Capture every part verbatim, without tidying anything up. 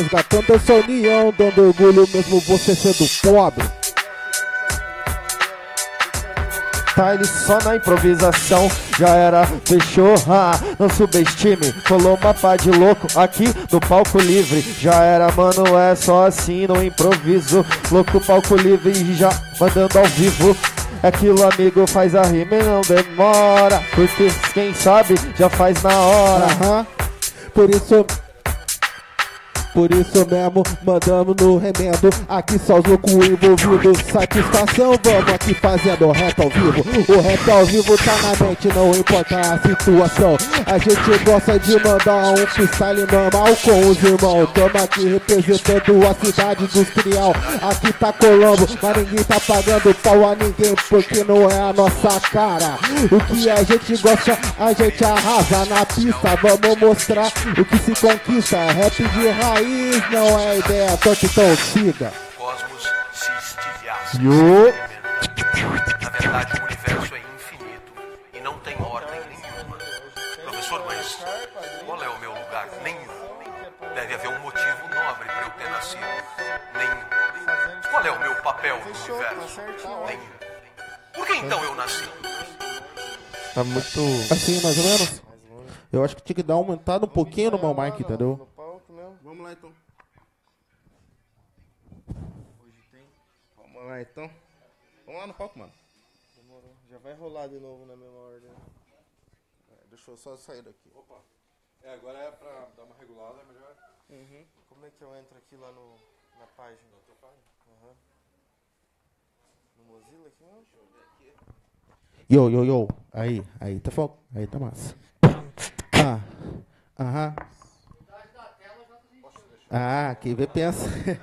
resgatando essa união, dando orgulho mesmo você sendo pobre. Tá ele só na improvisação, já era, fechou, ah, não subestime. Colou uma pá de louco aqui no palco livre. Já era, mano, é só assim no improviso. Louco palco livre e já mandando ao vivo. Aquilo, amigo, faz a rima e não demora, porque quem sabe já faz na hora. Aham, por isso... Por isso mesmo, mandamos no remendo. Aqui só os loucos envolvidos. Satisfação, vamos aqui fazendo o rap ao vivo. O rap ao vivo tá na mente, não importa a situação. A gente gosta de mandar um freestyle normal com os irmãos. Tamo aqui representando a cidade industrial. Aqui tá Colombo, mas ninguém tá pagando pau a ninguém, porque não é a nossa cara. O que a gente gosta, a gente arrasa na pista. Vamos mostrar o que se conquista. Rap de raiz não é ideia, só que então siga. Cosmos se estilhaça. Yo. Na verdade, o universo é infinito e não tem ordem nenhuma. Professor, mas qual é o meu lugar? Nenhum. Deve haver um motivo nobre para eu ter nascido. Nenhum. Qual é o meu papel no universo? Nenhum. Por que então eu nasci? Tá muito... Assim, mais ou menos? Eu acho que tinha que dar uma aumentada um pouquinho no meu mic, entendeu? Vamos lá então. Hoje tem. Vamos lá então. Vamos lá no palco, mano. Demorou. Já vai rolar de novo na mesma ordem. É, deixa eu só sair daqui. Opa. É, agora é pra dar uma regulada, é melhor. Uhum. Como é que eu entro aqui lá no, na página? Na tua página? Aham. No Mozilla aqui, não? Deixa eu ver aqui. Yo, yo, yo. Aí, aí tá foco. Aí tá massa. Ah, aham. Ah, quem vê pensa.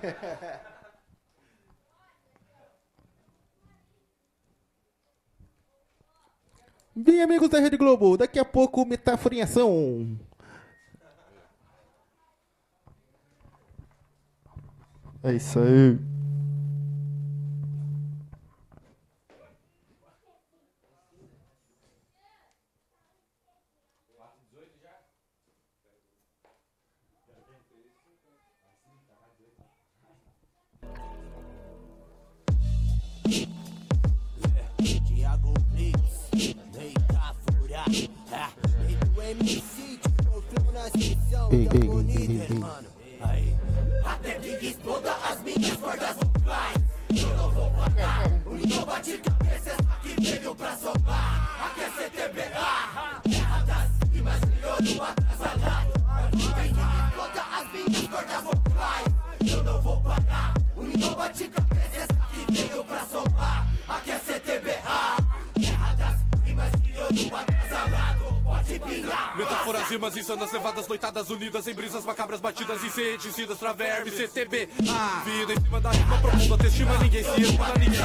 Bem, amigos da Rede Globo, daqui a pouco Metáfora em Ação. É isso aí. Ei, ei, ei, ei, ei. Até que exploda as minhas cordas vocais. Eu não vou pagar. O não bate cabeça, essa que veio pra somar. Aqui é C T B A, terra das rimas, crioulo atrasalado. Até que exploda as minhas cordas vocais. Eu não vou pagar. O não bate cabeça, essa que veio pra somar. Aqui é C T B A, terra das rimas, crioulo atrasalado. Pode pingar. Metáforas, rimas insanas, levadas, noitadas unidas em brisas macabras, batidas e cienticidas pra vermes, C T B A. Vida em cima da rima profunda, te estima, ninguém se estima, ninguém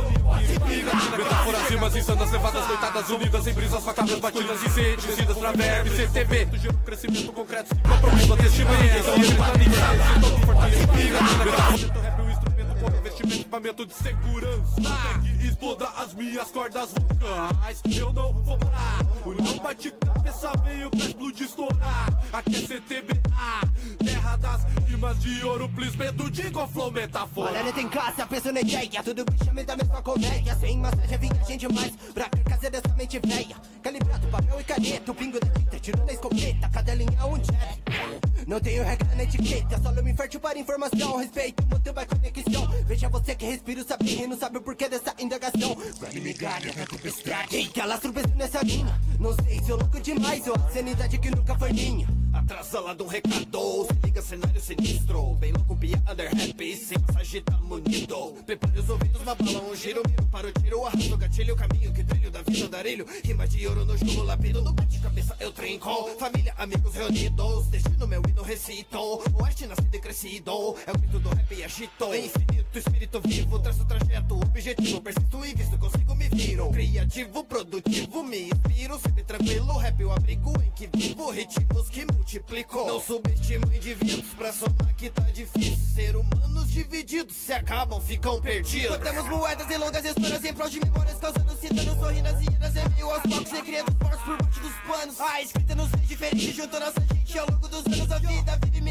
hesita. Metáforas, rimas insanas, levadas, noitadas unidas em brisas macabras, batidas e cienticidas pra vermes, C T B. Tu gera um crescimento concreto, rima profunda, te estima, ninguém se estima, ninguém hesita. Metáfora, rap, um instrumento com investimento, equipamento de segurança. Até que exploda as minhas cordas vocais. Eu não vou parar. O não bate cabeça veio pra explodir, estourar. Aqui é C T B A, terra das rimas de ouro, please, medo de flow metáfora. Olha, tem casa, penso na ideia. Tudo bicho da mesma comédia. Sem massagem, viagem demais pra caser dessa mente velha. Calibrado, papel e caneta. O pingo da tinta, tiro da escopeta. Cada linha um jet. Não tenho regra na etiqueta. Só me infértil para informação. Respeito, motivo é conexão. Veja você que respira o saber e não sabe o porquê dessa indagação. Grande migalha da tempestade. Eita, lastro penso nessa mina. Não sei se eu louco demais ou a sanidade que nunca foi minha. Atrasa lá de um recado, se liga cenário sinistro. Bem louco, piada, rap, sem massagem tá munido. Prepare os ouvidos na bala, um giro, miro para o tiro. Arrasto o gatilho, o caminho que trilho da vida, darilho. Rima de ouro no jogo, lapido, no bate-cabeça eu trinco. Família, amigos reunidos, destino meu hino recito. Oeste nascido e crescido, é o grito do rap agito. Infinito, espírito vivo, traço trajeto, objetivo. Persisto e visto, consigo me viro. Criativo, produtivo, me inspiro. Sempre tranquilo, rap o abrigo em que vivo. Ritmos que multiplicou. Não subestimo indivíduos pra somar que tá difícil. Ser humanos divididos se acabam, ficam perdidos. Contamos moedas e longas histórias em prol de memórias, causando citando sorrinas e idas em meio aos palcos, segredos fortes por baixo dos panos. A escrita nos fez diferente, juntou nossa gente ao longo dos anos. A vida, a vida imitando a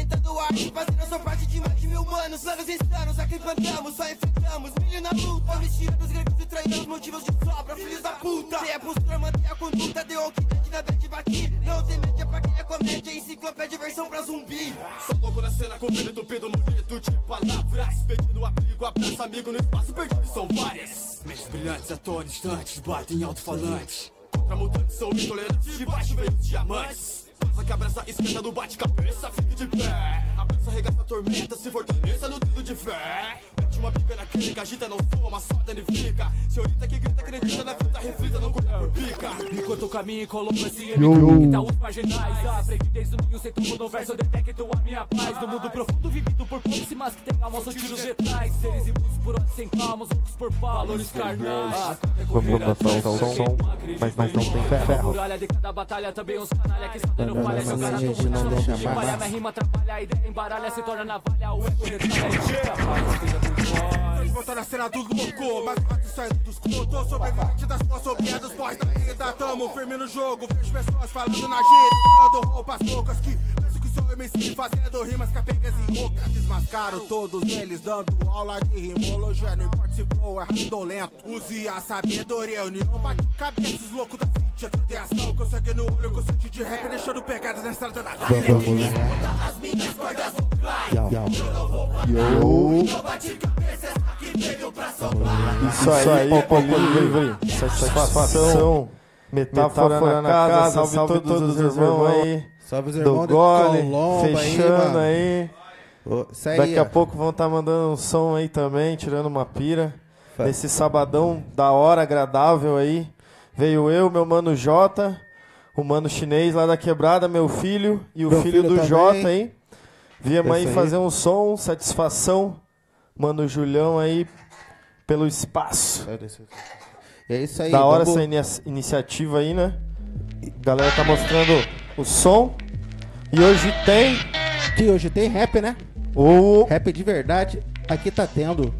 arte, fazendo a sua parte de mais de mil anos. Anos insanos, aqui plantamos, só enfrentamos. Milho na luta, mistura dos gregos e traidores, motivos de sobra, filhos da puta. Se é postura, mantém a conduta, deu o que dente na bad baqui. Não tem média pra quem é comédia, enciclopédia, versão pra zumbi. Sou louco na cena, com medo entupido, bonito de palavras. Pedindo abrigo, abraço, amigo, no espaço perdido, são várias. Mentes brilhantes, atores distantes, batem alto-falante. Contra mutantes, sou intolerante, de baixo veio diamantes. Pensa que abraça, esquenta do bate-cabeça, fique de pé. Abraça, arregaça a tormenta, se fortaleça no dedo de fé. Mete uma pica na clínica, agita, não sua, uma só danifica. Senhorita que grita, acredita na fita, reflita, não curta por pica. Enquanto o caminho colou esse M D, tá os marginais. Aprendi desde o ninho, sei tudo no verso, eu detecto a minha paz. No mundo profundo, vivido por poucos, mas que tem alma, são tiros letais. Seres imundos por onde sem calmas, outros por pau, valores carnais. Vamos botar o som, mas, mas não tem ferro. Muralha de cada batalha, também uns canalha que estão dando falha. Se o cara não puxa, não deixa falha. Minha rima atrapalha, a ideia embaralha, se torna navalha. O eco retalha. Volta na cena dos loucos, mas bate saindo dos contos. Sobrevivente das consobriadas, pós da vida. Tamo firme no jogo, vejo pessoas falando na gíria, dando roupas loucas que penso que sou M C, fazendo rimas capengas e roucas. Desmascaro todos eles, dando aula de rimologia. Não importa se for errado ou lento, use a sabedoria. União bate cabeça, os loucos da ficha, tudo é ação. Consegue no olho, consciente de rap, deixando pegadas na estrada da galera. As minhas cordas vocais, Yo. eu não vou Yo. não bate cabeça, que veio pra soprar. Isso aí, Popoli. Satisfação. Metáfora na casa, salve, salve todos os irmãos aí. Salve os Do irmãos gole, Colombo fechando aí, aí. Ô, isso aí, Daqui a ó. pouco vão estar mandando um som aí também, tirando uma pira. Nesse sabadão da hora, agradável aí. Veio eu, meu mano Jota, o mano chinês lá da quebrada, meu filho e o Meu filho, filho do também. Jota aí. Viemos aí Esse aí. fazer um som, satisfação. Mano Julião aí, pelo espaço. É isso aí. Da hora vamos- essa inicia- iniciativa aí, né? A galera tá mostrando o som. E hoje tem Que hoje tem rap, né? o... Rap de verdade. Aqui tá tendo.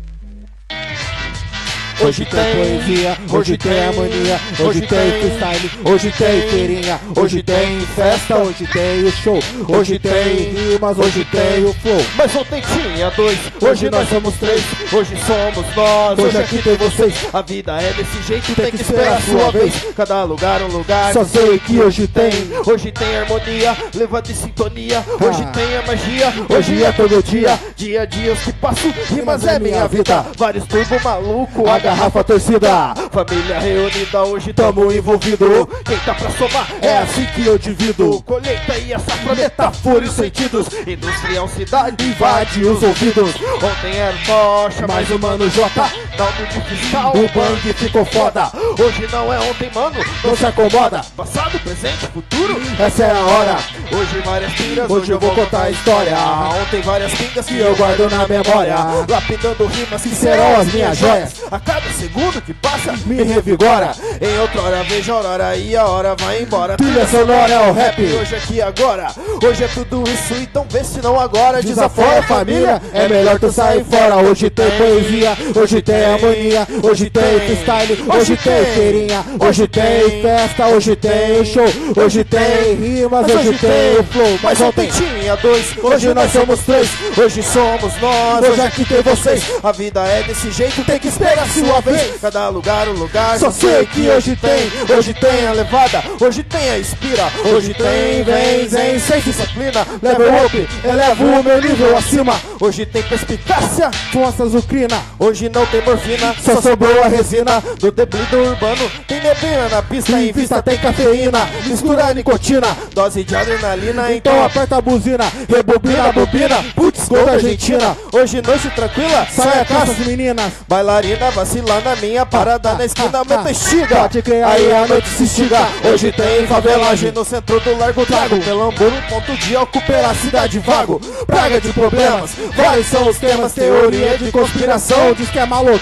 Hoje tem poesia, hoje tem harmonia, hoje tem freestyle, hoje tem feirinha, hoje tem festa, hoje tem o show, hoje tem rimas, hoje tem o flow. Mas ontem tinha dois, hoje nós somos três, hoje somos nós, hoje aqui tem vocês. A vida é desse jeito, tem que esperar a sua vez. Cada lugar um lugar, Só sei que hoje tem. Hoje tem harmonia, levada em sintonia. Hoje Ah. tem a magia, hoje é todo dia. Dia a dia os que passo, rimas é minha vida. Vários turbo maluco, A garrafa torcida, família reunida, hoje tamo envolvido. Quem tá pra somar é assim que eu divido. Colheita e a safra, metáfora e os sentidos. Industrial cidade Invade os ouvidos. Ontem era tocha, mas o mano J não de fiscal. O bang ficou foda, Hoje não é ontem, mano. não se acomoda. Passado, presente, futuro. Essa é a hora, Hoje várias pingas, hoje eu vou contar a história Ontem várias pingas que eu guardo na memória. Lapidando rimas que serão as minhas joias. A cada segundo que passa, Me revigora. Em outra hora vejo a hora e a hora vai embora. Trilha sonora é o rap. Hoje aqui agora, hoje é tudo isso, então vê se não agora. Desafora família, é melhor tu sair fora. Hoje tem poesia, hoje tem harmonia, hoje tem freestyle, hoje tem feirinha, hoje tem festa, hoje tem show, hoje tem rimas, hoje tem o flow. Mas ontem tinha dois, hoje nós somos três, hoje somos nós, hoje aqui tem vocês. A vida é desse jeito, tem que esperar a sua vez. Cada lugar um lugar, Só sei que hoje tem, hoje tem a levada, hoje tem a inspira, hoje tem vem, vem, sem disciplina, Level up, elevo o meu nível acima. hoje tem perspicácia, Força azucrina, hoje não tem morfina, só sobrou a resina. do deblido urbano, tem neblina na pista, Em vista tem cafeína, mistura nicotina. dose de adrenalina, Então então aperta a buzina, rebobina a bobina. Putz, gol da Argentina. Hoje noite tranquila, Sai a caça as meninas. bailarina vacila na minha parada na esquina, aumenta estiga. Pode crer, aí a noite se estiga. Hoje tem favelagem no centro do Largo Trago, Pelambur, um ponto de álcool pela cidade vago. Praga de problemas, vários são os temas, teoria de conspiração. Diz que é maloqueiro,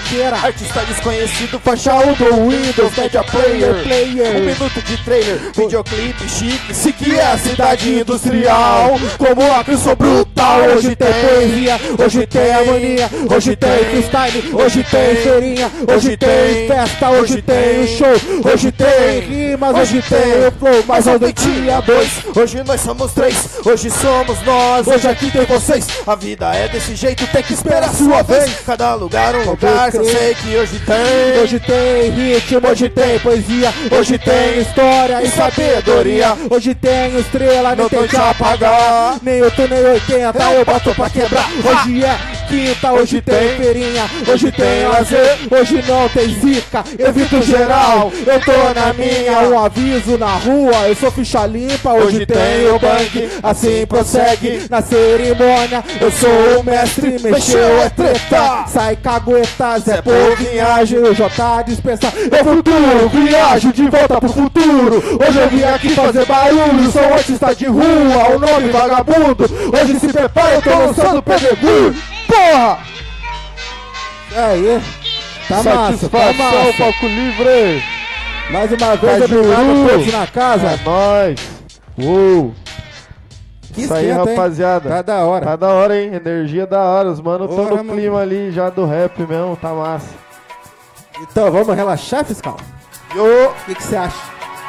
inteira. Artista desconhecido, faixa um do Windows, Media Player, player. Um minuto de trailer, videoclipe chique, se que é a cidade industrial. Como a eu sou brutal, Hoje tem poesia, hoje tem harmonia, hoje tem freestyle, hoje tem feirinha, hoje tem festa, hoje tem o show, hoje tem rimas, hoje tem o flow, mas ontem tinha dois. Hoje nós somos três, hoje somos nós, Hoje aqui tem vocês. a vida é desse jeito, tem que esperar a sua vez. Cada lugar um lugar, só sei que hoje tem. Hoje tem ritmo, hoje tem poesia, hoje tem história e sabedoria. Hoje tem estrela, nem Não tô tem te que apagar. Nem oito, nem oitenta, eu boto pra quebrar. Hoje é quinta, hoje tem feirinha, hoje tem lazer, hoje não tem zica, evito geral. Eu tô na minha, um aviso na rua, eu sou ficha limpa. Hoje tem o bang, assim prossegue na cerimônia. Eu sou o mestre, mexeu é treta, sai cagueta, Zé Povinhagem, o J dispensa, é futuro, viajo de volta pro futuro. Hoje eu vim aqui fazer barulho, sou um artista de rua, o nome vagabundo. Hoje se prepara, eu tô lançando pedregulho. Porra! Aí, tá massa, tá Satisfação, massa. palco livre. Mais uma vez, Caju. obrigado a todos na casa. É nóis. Uou. Que Isso aí, esquenta, hein? rapaziada. Tá da hora. Tá da hora, hein? Energia da hora. Os mano tão Porra, no clima ali já do rap mesmo. Tá massa. Então, vamos relaxar, fiscal? Yo. O que que você acha?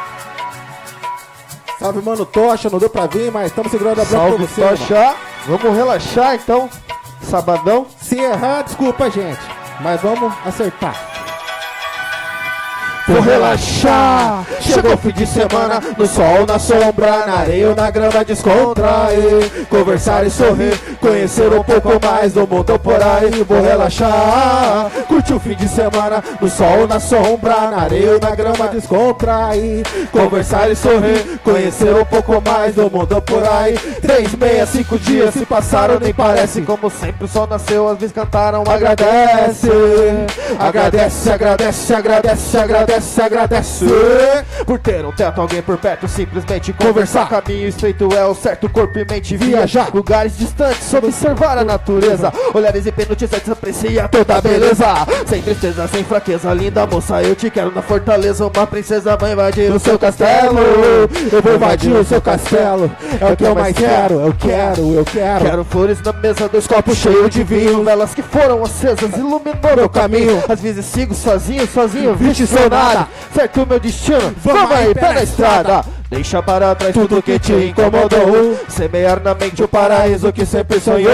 Salve, mano, Tocha, não deu pra vir, mas estamos segurando a bloco pra Salve, você, mano. Tocha. Vamos relaxar, então. Sabadão. Se errar, desculpa, gente, mas vamos acertar. Vou relaxar. Chegou o fim de semana, no sol, na sombra, na areia ou na grama, descontrair, conversar e sorrir, conhecer um pouco mais do mundo por aí. Vou relaxar. Curte o fim de semana, no sol, na sombra, na areia ou na grama, descontrair, conversar e sorrir, conhecer um pouco mais do mundo por aí. Três, meia, cinco dias se passaram, nem parece. Como sempre o sol nasceu, as vezes cantaram, agradece. Agradece, agradece, agradece, agradece. Se agradece por ter um teto, alguém por perto, simplesmente conversar. Caminho estreito é o certo, corpo e mente viajar. Lugares distantes, observar a natureza. Olhares hipnotizantes, aprecia toda a beleza. Sem tristeza, sem fraqueza, linda moça, eu te quero na fortaleza. Uma princesa vai invadir o seu castelo. Eu vou invadir o seu castelo, é o que eu mais quero, eu quero, eu quero. Quero flores na mesa, dois copos cheios de vinho. Velas que foram acesas, iluminou meu caminho. Às vezes sigo sozinho, sozinho, vixe, sou nada. Certo meu destino, vamos aí, pé na estrada. Deixa para trás tudo que te incomodou. Semear na mente o paraíso que sempre sonhou.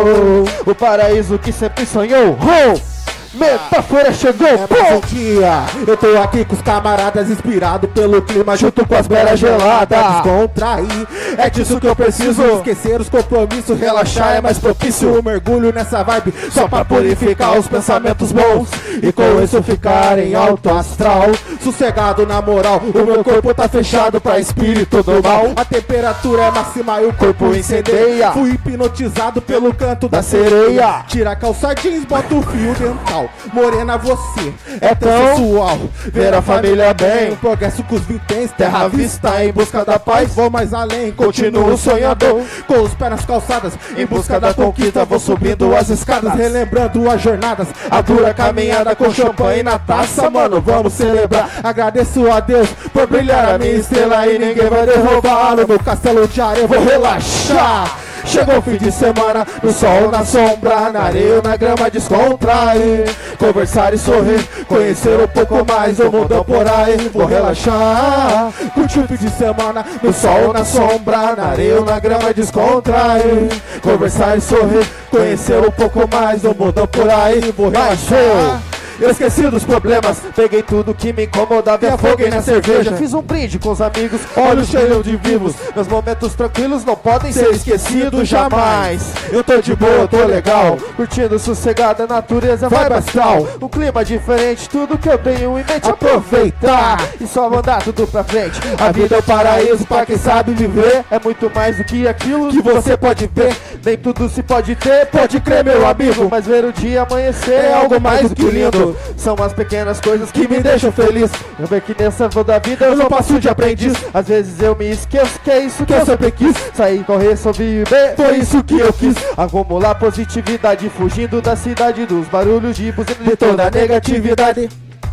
O paraíso que sempre sonhou. Oh! Metáfora chegou, É mais um dia, eu tô aqui com os camaradas, inspirado pelo clima, junto com as belas geladas. Descontrair, é disso que eu preciso. Esquecer os compromissos, relaxar é mais propício. Um mergulho nessa vibe, só pra purificar os pensamentos bons e com isso ficar em alto astral. Sossegado na moral, o meu corpo tá fechado pra espírito do mal. A temperatura é máxima e o corpo incendeia. Fui hipnotizado pelo canto da sereia. Tira a calça jeans, bota o fio dental. Morena, você é tão sensual. Ver a família bem, progresso com os vinténs, terra à vista em busca da paz. Vou mais além, continuo sonhador, com os pés nas calçadas, em busca da conquista. Vou subindo as escadas, relembrando as jornadas, a dura caminhada com champanhe na taça. Mano, vamos celebrar. Agradeço a Deus por brilhar a minha estrela e ninguém vai derrubar. No meu castelo de areia, vou relaxar. Chegou o fim de semana, no sol, na sombra, na areia, na grama, descontrair, conversar e sorrir, conhecer um pouco mais do mundo por aí. Vou relaxar. Curte o fim de semana, no sol, na sombra, na areia, na grama, descontrair, conversar e sorrir, conhecer um pouco mais do mundo por aí. Vou relaxar. Eu esqueci dos problemas, peguei tudo que me incomodava e afoguei na cerveja. Fiz um brinde com os amigos, olhos cheios de vivos. Meus momentos tranquilos não podem ser esquecidos jamais. Eu tô de boa, eu tô legal, curtindo sossegada, a natureza vai astral. Um clima diferente, tudo que eu tenho em mente aproveitar e só mandar tudo pra frente. A vida é o paraíso pra quem sabe viver. É muito mais do que aquilo que você pode ver. Nem tudo se pode ter, pode crer meu amigo, mas ver o dia amanhecer é algo mais do que lindo. sorriso. São as pequenas coisas que me deixam feliz. Eu vejo que nessa da vida eu não passo de aprendiz. Às vezes eu me esqueço que é isso que eu sempre quis. Sair, correr, sobreviver, foi isso que eu quis. Acumular positividade, fugindo da cidade, dos barulhos de buzina, de toda a negatividade.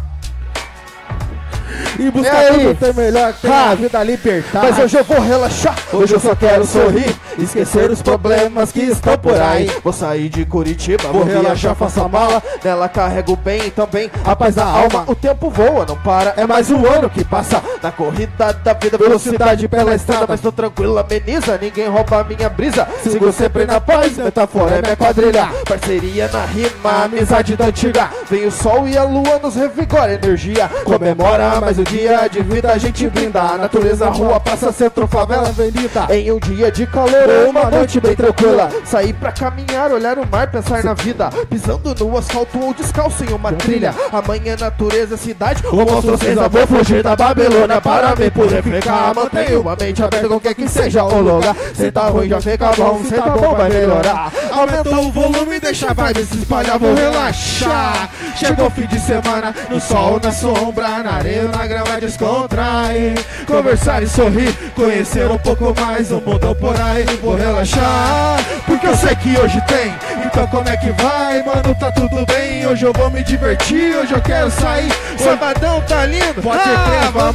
E buscar tudo ter melhor, ter a vida libertada. Mas hoje eu vou relaxar, hoje eu só quero sorrir, esquecer os problemas que estão por aí. Vou sair de Curitiba, vou relaxar, faço a mala, nela carrego bem e também a paz da alma. O tempo voa, não para, é mais um ano que passa na corrida da vida, velocidade pela estrada. Mas tô tranquilo, ameniza, ninguém rouba a minha brisa. Sigo sempre na paz, metáfora é minha quadrilha. Parceria na rima, amizade da antiga. Vem o sol e a lua nos revigora energia. Comemora mais um dia de vida, a gente brinda. A natureza, rua, praça, centro, favela, avenida. Em um dia de calor, uma noite bem tranquila. Sair pra caminhar, olhar o mar, pensar na vida. Pisando no asfalto ou descalço em uma trilha. Amanhã, natureza, cidade, o monstro cinza. Vou fugir da Babilônia para me purificar. Mantenho a mente aberta, qualquer que seja o lugar. Se tá ruim já fica bom, se tá bom vai melhorar. Aumenta o volume, deixa a vibe se espalhar, vou relaxar. Chegou o fim de semana, no sol, na sombra, na areia, na grama, descontrair, conversar e sorrir, conhecer um pouco mais o mundo por aí. Vou relaxar, porque eu sei que hoje tem. Então como é que vai, mano, tá tudo bem. Hoje eu vou me divertir, hoje eu quero sair. Sabadão tá lindo, pode ah, crer, vamos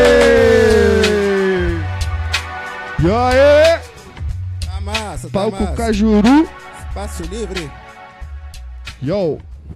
aí. E aí? Tá massa, tá Palco massa. Cajuru. Espaço livre. Yo.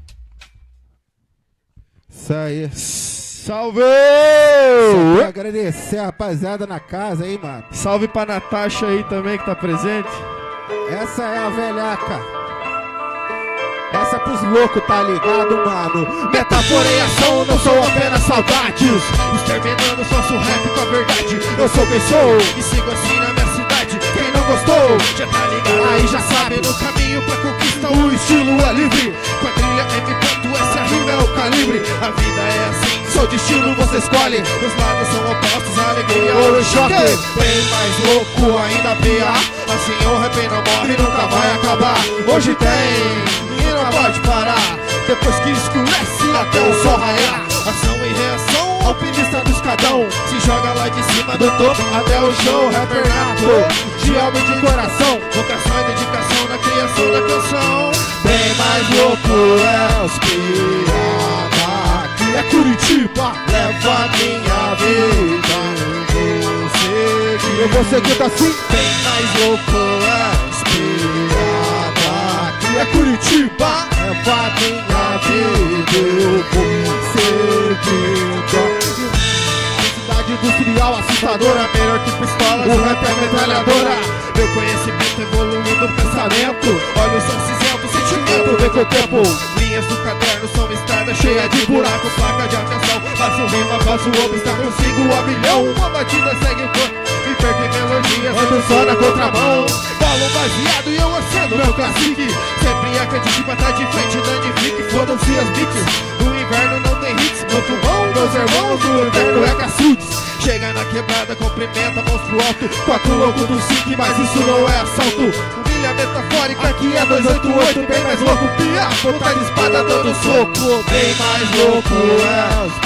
Isso aí. Salve! Só quero agradecer a rapaziada na casa aí, mano. Salve pra Natasha aí também que tá presente. Essa é a velhaca. Essa é pros loucos, tá ligado, mano? Metáfora e ação, não sou apenas saudades. Exterminando, faço rap com a verdade. Eu sou quem sou e sigo assim na minha cidade. Quem não gostou, já tá ligado. Aí já sabe, no caminho pra conquista o estilo é livre. Quadrilha M. Essa rima é o calibre. A vida é assim, seu destino você escolhe. Os lados são opostos, a alegria ou o choque. Bem mais louco, ainda pior. Assim o rap não morre, nunca vai acabar. Hoje tem, e não pode parar. Depois que escurece, até o sol raiar. Ação e reação, alpinista do escadão. Se joga lá de cima do topo, até o show. Rapper nato, de alma e de coração. Vocação e dedicação na criação da canção. Bem mais louco é os piada. Aqui é Curitiba, leva a minha vida. Eu vou seguir assim. Bem mais louco é os piada. Aqui é Curitiba, leva a minha vida. Eu vou seguindo. Cidade industrial assustadora, melhor que pistola, o rap é metralhadora. Meu conhecimento evoluindo o pensamento. Olha o som cinzento, sentimento, vem com o tempo. Linhas do caderno são estrada cheia de buraco, placa de atenção. Faço rima, faço obstáculo, sigo a milhão. Uma batida segue o corpo e perde melodias, ando só na contramão. Bolo baseado e eu acendo meu classique. Sempre acredite pra tá de frente, danifique, fodam-se as beats. No inverno não tem hits, meu pulmão, meus irmãos, no inverno é caçudes. Chega na quebrada, cumprimenta, monstro alto. Quatro loucos do S I C, mas isso não é assalto. Humilha metafórica que é dois oito oito. Bem mais louco, pia, ponta de espada dando soco. Bem mais louco é os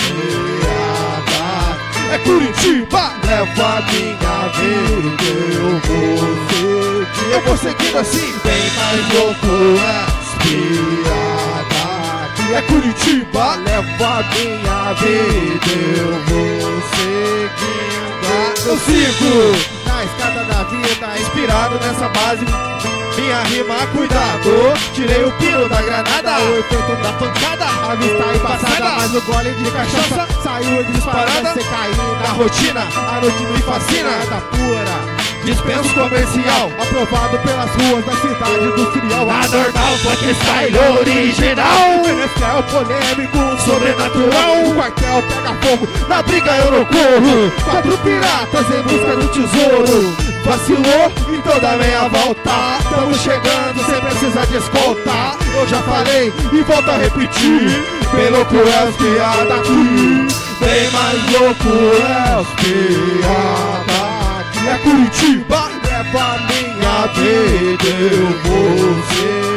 piada. É Curitiba, leva a minha vida. Eu vou seguir, eu vou seguindo assim. Bem mais louco é os piada. É Curitiba, leva a minha vida. Eu vou seguindo. Eu sigo na escada da vida, inspirado nessa base. Minha rima, cuidado. Tirei o pino da granada, o efeito da pancada. A vista embaçada, mas o gole de cachaça saiu disparada. Você caiu na rotina, a noite me fascina. Da pura dispenso comercial, aprovado pelas ruas da cidade industrial. Anormal, funk style original. Menestral polêmico, sobrenatural. O quartel pega fogo, na briga eu não corro. Quatro piratas em busca do tesouro. Vacilou, então dá meia volta. Tamo chegando sem precisar de escolta. Eu já falei e volto a repetir. Bem louco é os piada aqui. Bem mais louco é os piada. É Curitiba, leva a minha vida. Eu vou seguir, eu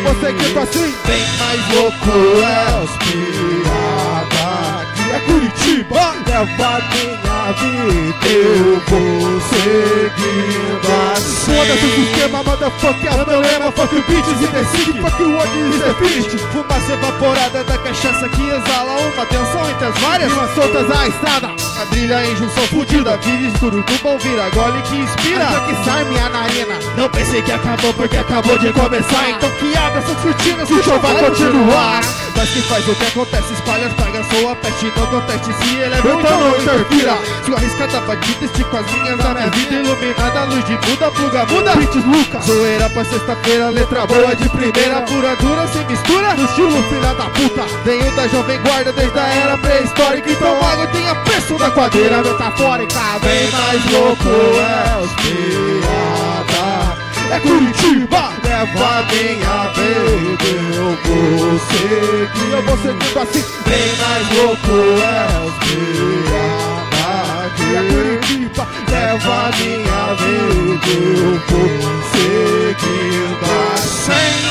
vou seguindo assim. Bem mais louco é os piada. Aqui é Curitiba, leva minha vida, eu vou seguindo assim. Foda-se o sistema, motherfucker, é o meu lema. Fuck you bitches e the sick, fuck you what is the fit. Fumaça evaporada da cachaça que exala uma tensão entre as várias. Rimas soltas à estrada, a brilha em junção fudida. Vive tudo do bom, vira gole que inspira. mas é que sai minha narina. Não pensei que acabou porque acabou de começar. Então que abra essas cortinas, o show vai continuar. Mas que faz o que acontece, espalha as pragas, sou a peste. Não conteste se ele é bom, então não interfira. Sua riscada batida, estico as linhas da minha vida. Iluminada, luz de Buda, pluga, muda. Beats Lucas, Zoeira pra sexta-feira, letra boa de primeira. Pura dura, sem mistura, no estilo filha da puta. venho da jovem guarda desde a era pré-histórica. Então água tem a preço da quadrilha metafórica, bem mais louco é os piada. É Curitiba, leva minha vida, eu vou seguir. eu vou seguindo assim. Bem mais louco é os piada. Aqui é Curitiba, Leva minha vida, eu vou seguindo assim.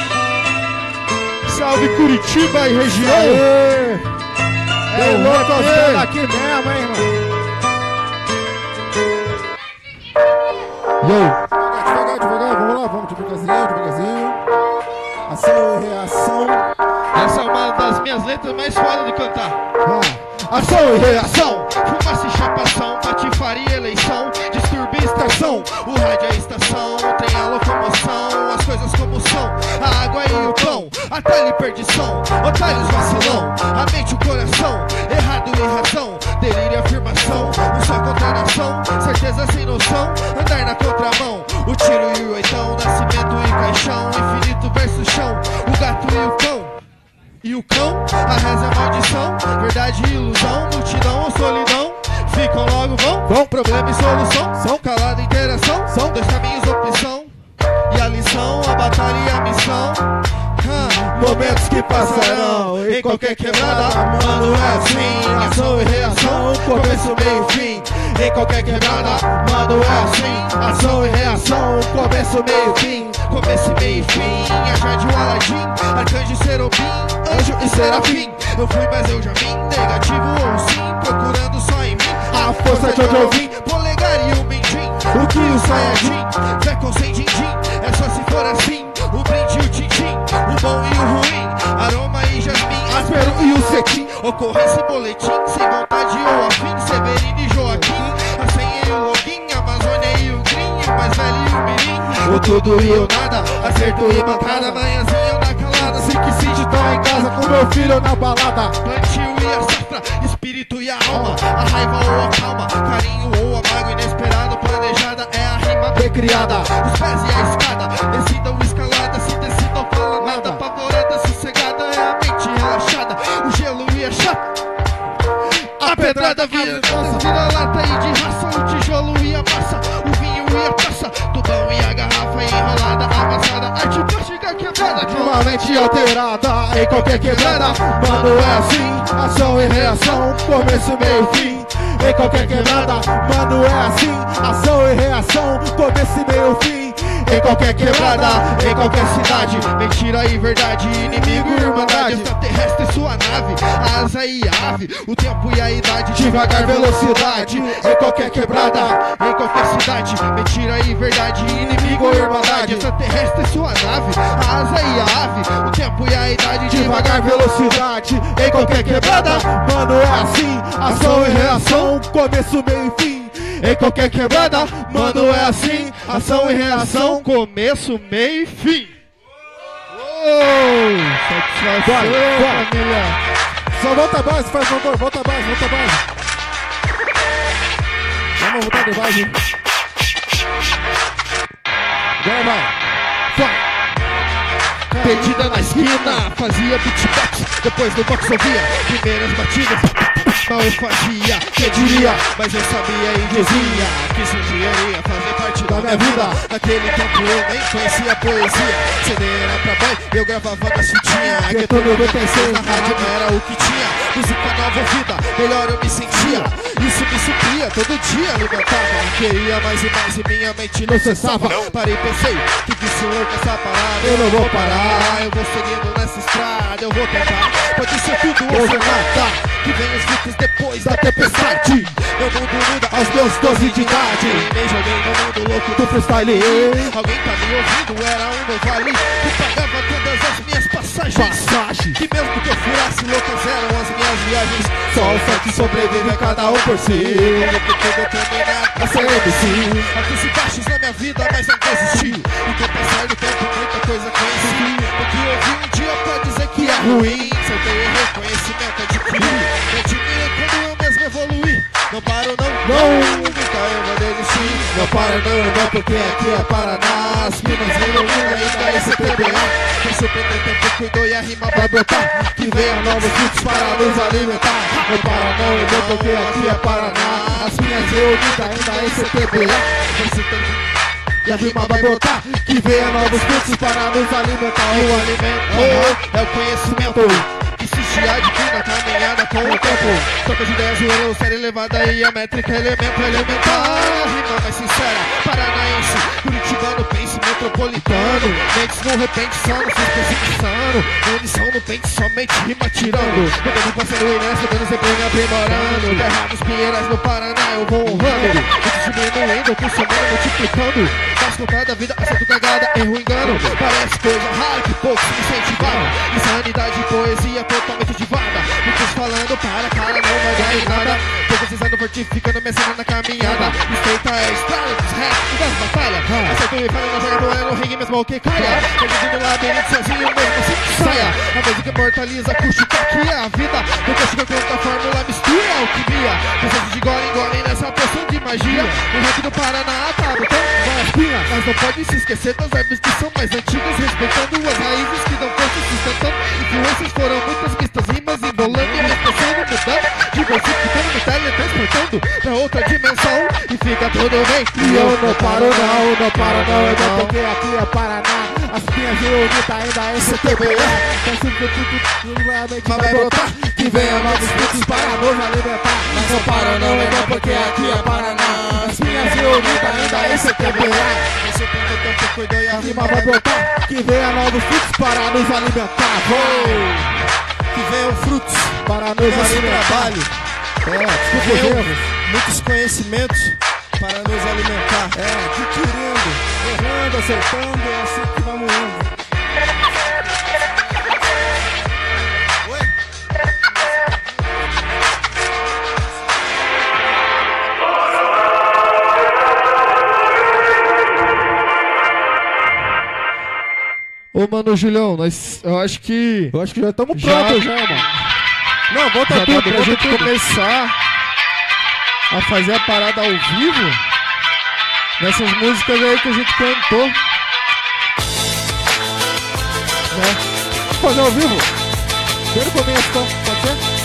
Salve Curitiba e região. Aê! É Eu o vou rock tocando aqui mesmo, hein, irmão. Yo. Devagar, devagar, vamos lá, vamos devagarzinho, devagarzinho. Ação e reação. Essa é uma das minhas letras mais fodas de cantar. Ah, Ação e reação, fumaça e chapação, patifaria, eleição, distúrbio e extração. O rádio é a estação, tem a locomoção, as coisas como são, a água e o pão, atalho e perdição, otários vacilão, a mente e o coração, errado e razão, delírio e afirmação, um só contra a nação, certeza sem noção, andar na contramão, o tiro e o oitão, nascimento e caixão, infinito versus chão, o gato e o cão. E o cão, a reza é a maldição, verdade e ilusão, multidão ou solidão, ficam logo vão, vão, problema e solução, são calada interação, são dois caminhos opção, e a lição, a batalha e a missão, ah, momentos que passarão, em qualquer quebrada, mano é assim, ação e reação, começo, meio e fim, em qualquer quebrada, mano é assim, ação e reação, começo, meio e fim, começo, meio e fim, a Jade o Aladim, arcanjo e serobim, anjo e serafim, eu fui mas eu já vim, negativo ou sim, procurando só em mim, a força de onde eu vim, polegar e o mendim, o que o Sayajin, fé com sem din-din, é só se for assim, o brinde e o tintim, o bom e o ruim, aroma e jasmim, áspero e o cetim, ocorrência e boletim, sem vontade ou afim, Severino e Joaquim, a senha e o login, Amazônia e o green, o mais velho e o mirim, o tudo e o nada, acerto e bancada, manhãzinha na calada, se que se tô em casa com meu filho na balada, plantio e a safra, espírito e a alma, a raiva ou a calma, carinho ou amargo, inesperado, planejada, é a rima criada, os pés e a escada, decidam escalada, se decidam fala nada, apavorada, sossegada, é a mente relaxada, o gelo e a chata, a pedrada vira, vira lata e de raça, o tijolo e a massa, o vinho e a taça, tubão e a garrafa enrolada, amassada, arte plástica quebrada, uma mente alterada em qualquer quebrada, mano é assim, ação e reação, começo, meio e fim. Em qualquer quebrada, mano é assim, ação e reação, começo, meio e fim. Em qualquer quebrada, em qualquer cidade, mentira e verdade, inimigo e irmandade, extraterrestre e sua nave, a asa e a ave, o tempo e a idade, devagar velocidade. Em qualquer quebrada, em qualquer cidade, mentira e verdade, inimigo e irmandade, extraterrestre e sua nave, a asa e a ave, o tempo e a idade, devagar velocidade. Em qualquer quebrada, mano é assim, ação e reação, começo, meio e fim. Em qualquer quebrada, mano é assim, ação e reação, começo, meio e fim. Uou, satisfação, Bora, bora. família. Só volta a base, faz favor, volta a base, volta a base. Vamos voltar de base. Agora vai. Vai. Perdida na esquina, fazia beatbox, depois no box ouvia primeiras batidas. mal eu fazia, quem diria? Mas eu sabia e dizia que isso um dia iria fazer parte da minha vida. Naquele tempo eu nem conhecia poesia, C D era pra boy, eu gravava na fitinha. Que todo mundo pensei, na rádio não era o que tinha. Música nova ouvida, melhor eu me sentia. Isso me supria, todo dia alimentava. Queria mais e mais e minha mente não cessava. Parei e pensei, que disse louco essa parada. Eu não vou parar, eu vou seguindo nessa estrada. Eu vou tentar, pode ser tudo ou ser nada. Que vem os gritos depois da tempestade. Meu mundo muda aos meus doze de idade. Me joguei no mundo louco do freestyle. Alguém tá me ouvindo, era um novo ali que pagava todas as minhas passagens. Passagem. Que mesmo que eu furasse, loucas eram as minhas viagens. Só o som que sobrevive, cada um por si. Eu que tô determinado a ser M C. Altos e baixos na minha vida, mas não desisti. E com o passar do tempo, muita coisa conheci. O que eu vi um dia pode dizer que é ruim. Se eu tenho reconhecimento adquiri, me admira quando eu mesmo evoluí. Não paro não, não, nunca eu vou desistir. Não paro não, não, porque aqui é Paraná. As minas reunidas ainda é C T B A. Quem surpreender tempo cuidou e a rima vai brotar. Que venha novos hits para nos alimentar. Não para não, não, porque aqui é Paraná. As minhas reunidas ainda é C T B A. E a rima vai brotar. Que venha novos hits para nos alimentar. O alimento é o conhecimento que se adquire na caminhada com o tempo. Troca de ideias, zoeira, série elevada e a métrica elemento elementar. A rima mais sincera, paranaense, curitibano, pense metropolitano. Mentes no repente só, não se esquece insano. Munição no pente, somente rima tirando. Eu devo passando inércia, dando sempre me aprimorando. Terrados, pinheiras no Paraná, eu vou honrando. Muitos diminuindo, funcionando, multiplicando. Mas com cada vida, acerto cagada, erro, engano. Parece coisa rara que poucos me incentivaram. Insanidade, poesia totalmente ativada. Muitos falando para cara, não vai dar em nada. Poucos dizendo, fortificando, minha cena na caminhada. Estreita é a estrada dos rap e das batalhas. Acerto e falha, não joga bola no ringue mesmo que caia. Perdido no labirinto sozinho, mesmo assim que saia. A música imortaliza, acústica que é a vida. Porque chega com a fórmula, mistura a alquimia. Processo de gole em gole nessa poção de magia. O rap do Paraná tá botando uma espinha. Mas não pode se esquecer das árvores que são mais antigas, respeitando as raízes que dão força e sustentando. Influências foram muitas mistas, rimas embolando e expressando, mudando, diversificando, me teletransportando pra outra dimensão e fica tudo bem. E eu não paro não, não paro não, eu não, porque aqui é Paraná. As minhas reunidas ainda é C T B A. Penso que tudo realmente vai brotar. Que venha novos frutos para nos alimentar. Mas não paro não, eu não, porque aqui é Paraná. As minhas reunidas ainda é C T B A. Esse ponto tempo cuidou e a rima vai brotar. Que venha novos frutos para nos alimentar. Vou. Que venham frutos para nos alimentar. Trabalho. É, que venham muitos conhecimentos para nos alimentar. É, adquirindo, errando, acertando, é assim que vamos indo. Ô, mano, Julião, nós, eu acho que... Eu acho que já estamos prontos já, mano. Não, volta já tudo, pra volta gente tudo. começar a fazer a parada ao vivo nessas músicas aí que a gente cantou. Né? Fazer ao vivo? Desde o começo, então, pode ser?